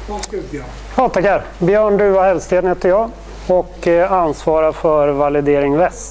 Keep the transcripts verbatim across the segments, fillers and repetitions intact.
Ja, tackar. Björn Duva Hellsten heter jag och ansvarar för Validering Väst.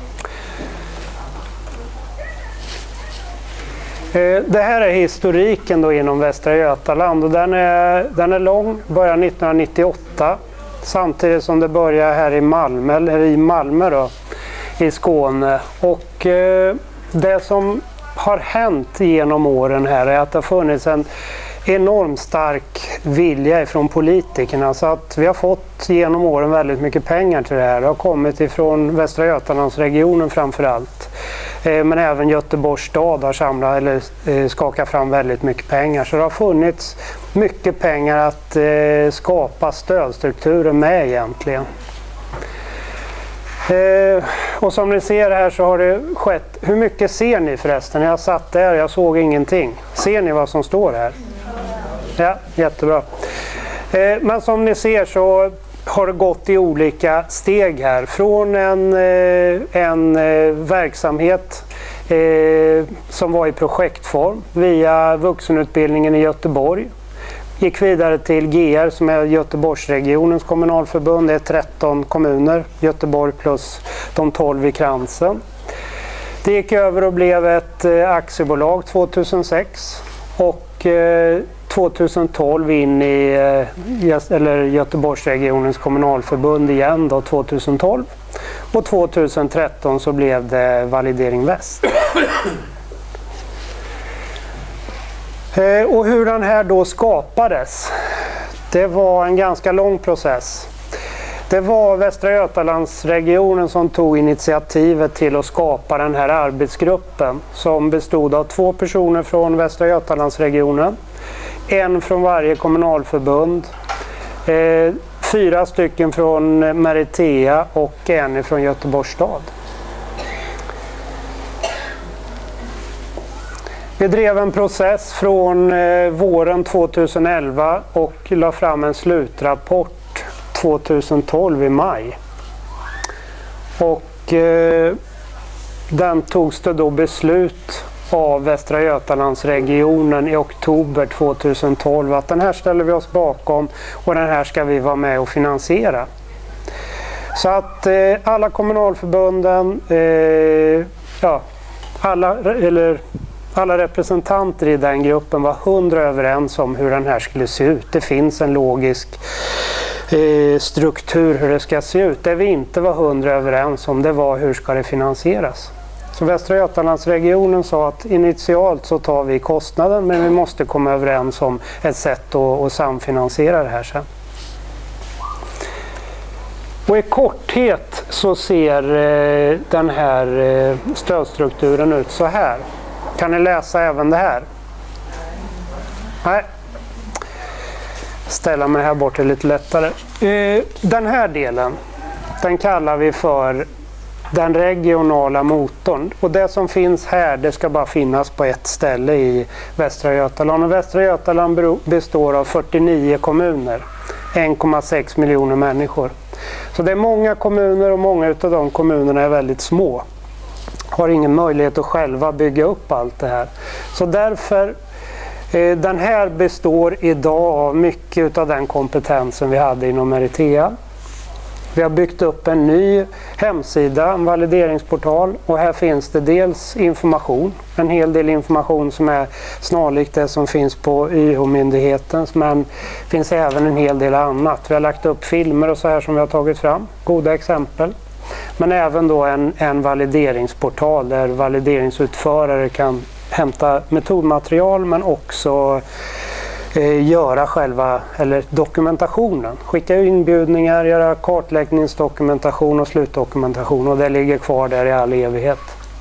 Det här är historiken då inom Västra Götaland och den är, den är lång, börjar nittonhundranittioåtta samtidigt som det börjar här i Malmö, eller i Malmö då, i Skåne. Och eh, det som har hänt genom åren här är att det har funnits en enormt stark vilja från politikerna, så att vi har fått genom åren väldigt mycket pengar till det här. Det har kommit ifrån Västra Götalandsregionen framför allt. Men även Göteborgs stad har samlat eller skakat fram väldigt mycket pengar. Så det har funnits mycket pengar att skapa stödstrukturer med egentligen. Och som ni ser här så har det skett. Hur mycket ser ni förresten? Jag satt där, jag såg ingenting. Ser ni vad som står här? Ja, jättebra. Men som ni ser så har det gått i olika steg här. Från en, en verksamhet eh, som var i projektform via vuxenutbildningen i Göteborg. Gick vidare till G R som är Göteborgsregionens kommunalförbund. Det är tretton kommuner, Göteborg plus de tolv i kransen. Det gick över och blev ett aktiebolag tvåtusensex och eh, tjugohundratolv in i eller Göteborgsregionens kommunalförbund igen då tjugotolv och tjugotretton så blev det Validering Väst. Och hur den här då skapades, det var en ganska lång process. Det var Västra Götalandsregionen som tog initiativet till att skapa den här arbetsgruppen som bestod av två personer från Västra Götalandsregionen. En från varje kommunalförbund, eh, fyra stycken från Meritea och en från Göteborgs stad. Vi drev en process från eh, våren tjugoelva och la fram en slutrapport tjugotolv i maj. Och eh, den togs det då beslut av Västra Götalandsregionen i oktober tjugotolv att den här ställer vi oss bakom och den här ska vi vara med och finansiera. Så att eh, alla kommunalförbunden, eh, ja, alla, eller, alla representanter i den gruppen var hundra överens om hur den här skulle se ut. Det finns en logisk eh, struktur hur det ska se ut. Det vi inte var hundra överens om, det var hur ska det finansieras. Så Västra Götalandsregionen sa att initialt så tar vi kostnaden men vi måste komma överens om ett sätt att, att samfinansiera det här sen. Och i korthet så ser eh, den här eh, stödstrukturen ut så här. Kan ni läsa även det här? Nej. Ställa mig här bort lite lättare. Eh, den här delen, den kallar vi för den regionala motorn. Och det som finns här, det ska bara finnas på ett ställe i Västra Götaland. Och Västra Götaland består av fyrtionio kommuner. en komma sex miljoner människor. Så det är många kommuner och många av de kommunerna är väldigt små. Har ingen möjlighet att själva bygga upp allt det här. Så därför, eh, den här består idag av mycket av den kompetensen vi hade inom Meritea. Vi har byggt upp en ny hemsida, en valideringsportal, och här finns det dels information, en hel del information som är snarlikt det som finns på Y H-myndigheten, men det finns även en hel del annat. Vi har lagt upp filmer och så här som vi har tagit fram, goda exempel. Men även då en, en valideringsportal där valideringsutförare kan hämta metodmaterial men också eh, göra själva eller dokumentationen. Skicka inbjudningar, göra kartläggningsdokumentation och slutdokumentation, och det ligger kvar där i all evighet.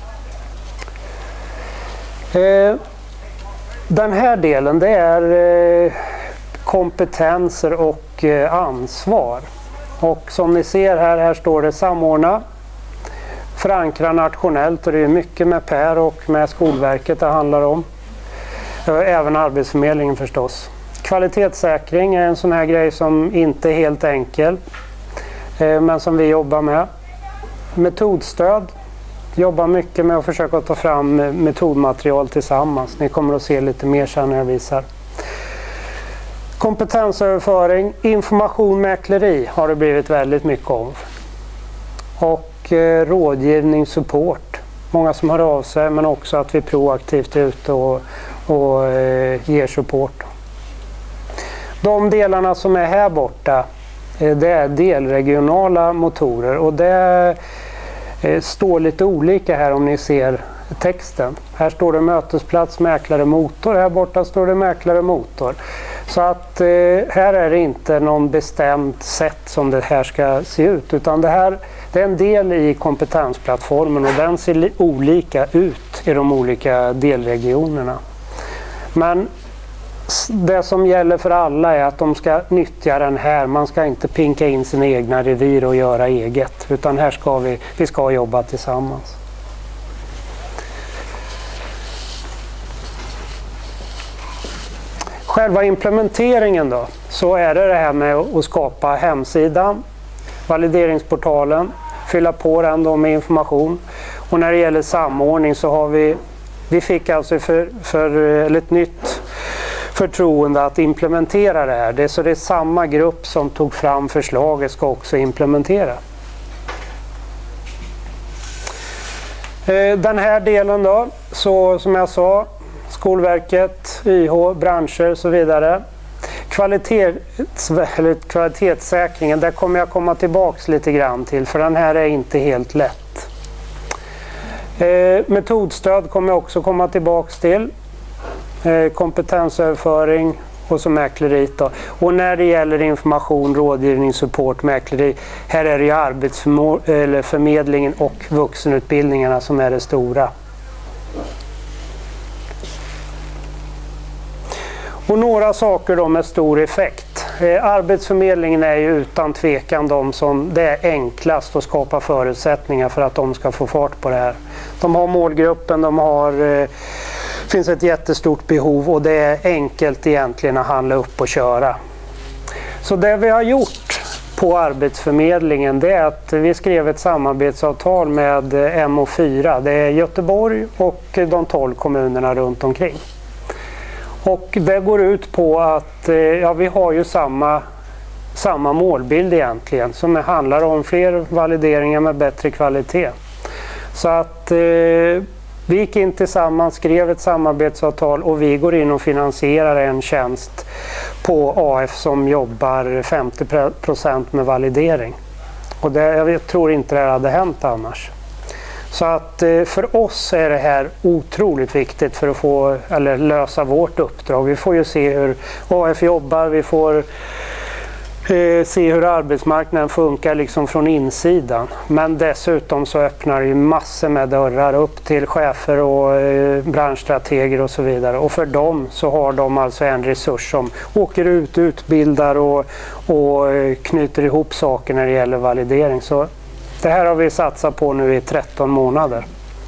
Eh, den här delen, det är eh, kompetenser och eh, ansvar. Och som ni ser här, här står det samordna, förankra nationellt, och det är mycket med P R och med Skolverket det handlar om. Även Arbetsförmedlingen förstås. Kvalitetssäkring är en sån här grej som inte är helt enkel, men som vi jobbar med. Metodstöd, jobbar mycket med att försöka ta fram metodmaterial tillsammans. Ni kommer att se lite mer sen när jag visar. Kompetensöverföring, information, mäkleri har det blivit väldigt mycket om. Och eh, rådgivning, support. Många som hör av sig, men också att vi proaktivt är ute och, och eh, ger support. De delarna som är här borta, eh, det är delregionala motorer, och det eh, står lite olika här om ni ser texten. Här står det mötesplats, mäklare, motor. Här borta står det mäklare, motor. Så att eh, här är det inte någon bestämt sätt som det här ska se ut, utan det här det är en del i kompetensplattformen, och den ser olika ut i de olika delregionerna. Men det som gäller för alla är att de ska nyttja den här. Man ska inte pinka in sina egna revir och göra eget, utan här ska vi, vi ska jobba tillsammans. Själva implementeringen då, så är det det här med att skapa hemsidan, valideringsportalen, fylla på den då med information. Och när det gäller samordning så har vi, vi fick alltså för, för ett nytt förtroende att implementera det här. Det är så det är samma grupp som tog fram förslaget ska också implementera. Den här delen då, så som jag sa, Skolverket, Y H, branscher och så vidare. Kvalitets, eller kvalitetssäkringen, där kommer jag komma tillbaks lite grann till, för den här är inte helt lätt. Eh, metodstöd kommer jag också komma tillbaks till. Eh, kompetensöverföring och så mäkleri då. Och när det gäller information, rådgivning, support, mäkleri, här är det ju arbetsförmedlingen och vuxenutbildningarna som är det stora. Och några saker då med stor effekt. Eh, arbetsförmedlingen är ju utan tvekan de som det är enklast att skapa förutsättningar för att de ska få fart på det här. De har målgruppen, de har, eh, finns ett jättestort behov, och det är enkelt egentligen att handla upp och köra. Så det vi har gjort på arbetsförmedlingen, det är att vi skrev ett samarbetsavtal med M O fyra. Det är Göteborg och de tolv kommunerna runt omkring. Och det går ut på att ja, vi har ju samma, samma målbild egentligen, som handlar om fler valideringar med bättre kvalitet. Så att eh, vi gick in tillsammans, skrev ett samarbetsavtal, och vi går in och finansierar en tjänst på A F som jobbar femtio procent med validering. Och det, jag tror inte det hade hänt annars. Så att för oss är det här otroligt viktigt för att få, eller lösa vårt uppdrag. Vi får ju se hur A F jobbar, vi får eh, se hur arbetsmarknaden funkar liksom från insidan. Men dessutom så öppnar det ju massor med dörrar upp till chefer och eh, branschstrateger och så vidare. Och för dem så har de alltså en resurs som åker ut, utbildar och, och knyter ihop saker när det gäller validering. Så det här har vi satsat på nu i tretton månader.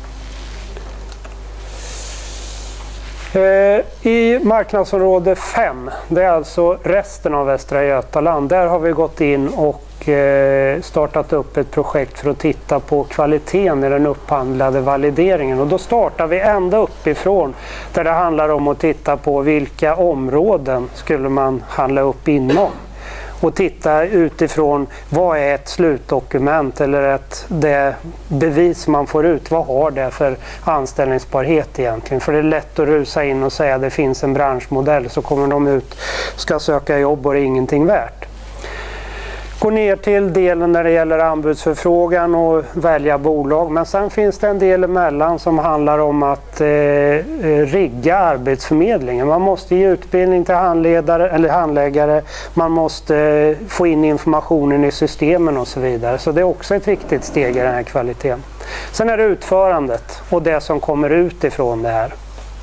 I marknadsområde fem, det är alltså resten av Västra Götaland, där har vi gått in och startat upp ett projekt för att titta på kvaliteten i den upphandlade valideringen. Och då startar vi ända uppifrån, där det handlar om att titta på vilka områden skulle man handla upp inom. Och titta utifrån vad är ett slutdokument eller ett det bevis man får ut. Vad har det för anställningsbarhet egentligen? För det är lätt att rusa in och säga att det finns en branschmodell, så kommer de ut, ska söka jobb och det är ingenting värt. Gå ner till delen när det gäller anbudsförfrågan och välja bolag. Men sen finns det en del emellan som handlar om att eh, rigga arbetsförmedlingen. Man måste ge utbildning till handledare, eller handläggare. Man måste eh, få in informationen i systemen och så vidare. Så det är också ett viktigt steg i den här kvaliteten. Sen är det utförandet och det som kommer ut ifrån det här.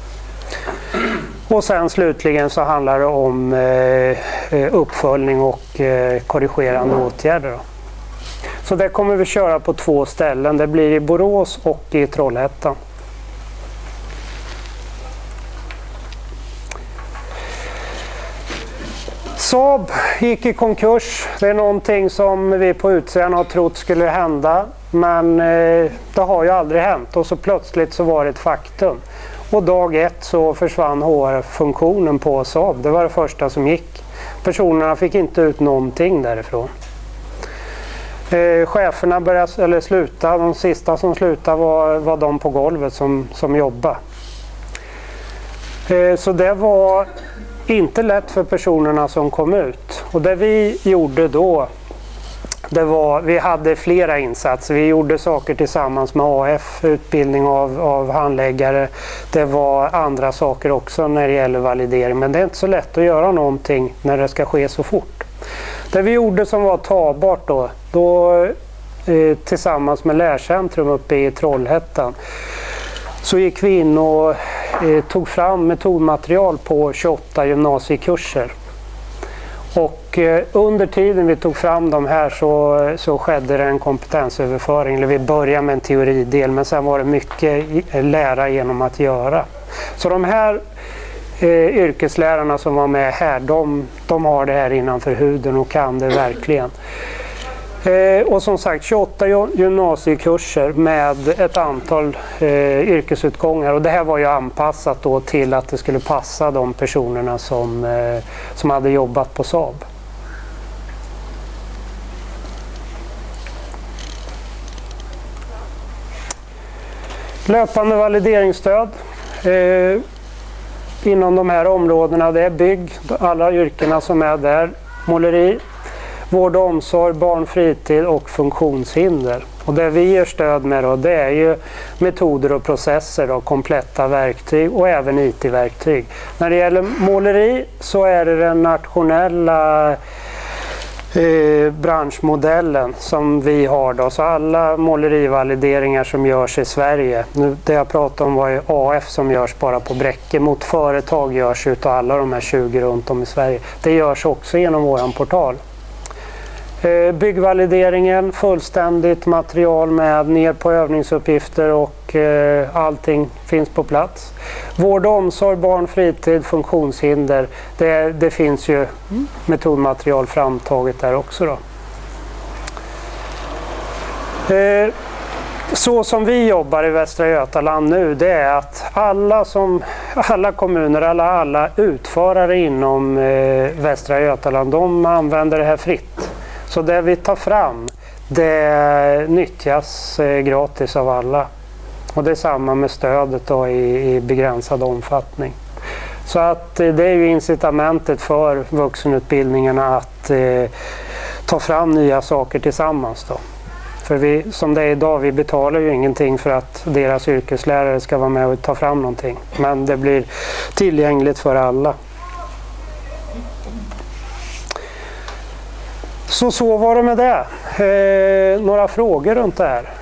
Och sen slutligen så handlar det om eh, uppföljning och eh, korrigerande åtgärder. Då. Så det kommer vi köra på två ställen. Det blir i Borås och i Trollhättan. Saab gick i konkurs. Det är någonting som vi på utsidan har trott skulle hända. Men eh, det har ju aldrig hänt. Och så plötsligt så var det ett faktum. Och dag ett så försvann H R-funktionen på Saab. Det var det första som gick. Personerna fick inte ut någonting därifrån. Eh, cheferna började eller sluta, de sista som slutade var, var de på golvet som, som jobbade. Eh, så det var inte lätt för personerna som kom ut. Och det vi gjorde då, det var, vi hade flera insatser. Vi gjorde saker tillsammans med A F, utbildning av, av handläggare. Det var andra saker också när det gäller validering. Men det är inte så lätt att göra någonting när det ska ske så fort. Det vi gjorde som var tagbart då, då eh, tillsammans med Lärcentrum uppe i Trollhättan, så gick vi in och eh, tog fram metodmaterial på tjugoåtta gymnasiekurser. Och eh, under tiden vi tog fram de här så, så skedde det en kompetensöverföring. Eller vi började med en teoridel, men sen var det mycket lära genom att göra. Så de här eh, yrkeslärarna som var med här, de, de har det här innanför huden och kan det verkligen. Eh, och som sagt tjugoåtta gymnasiekurser med ett antal eh, yrkesutgångar, och det här var ju anpassat då till att det skulle passa de personerna som, eh, som hade jobbat på Saab. Löpande valideringsstöd eh, inom de här områdena, det är bygg, alla yrkena som är där, måleri, vård och omsorg, barn, fritid och funktionshinder. Och det vi ger stöd med då, det är ju metoder och processer och kompletta verktyg och även I T-verktyg. När det gäller måleri så är det den nationella eh, branschmodellen som vi har då. Så alla målerivalideringar som görs i Sverige, nu, det jag pratade om var ju A F som görs bara på Bräcke, mot företag görs utav alla de här tjugo runt om i Sverige. Det görs också genom våran portal. Byggvalideringen, fullständigt material med ner på övningsuppgifter och eh, allting finns på plats. Vård och omsorg, barn, fritid, funktionshinder, det, det finns ju metodmaterial framtaget där också då. Eh, så som vi jobbar i Västra Götaland nu, det är att alla, som, alla kommuner, alla, alla utförare inom eh, Västra Götaland, de använder det här fritt. Så det vi tar fram, det nyttjas eh, gratis av alla. Och det är samma med stödet då i, i begränsad omfattning. Så att eh, det är ju incitamentet för vuxenutbildningarna att eh, ta fram nya saker tillsammans då. För vi, som det är idag, vi betalar ju ingenting för att deras yrkeslärare ska vara med och ta fram någonting. Men det blir tillgängligt för alla. Så så var det med det. Eh, några frågor runt det här?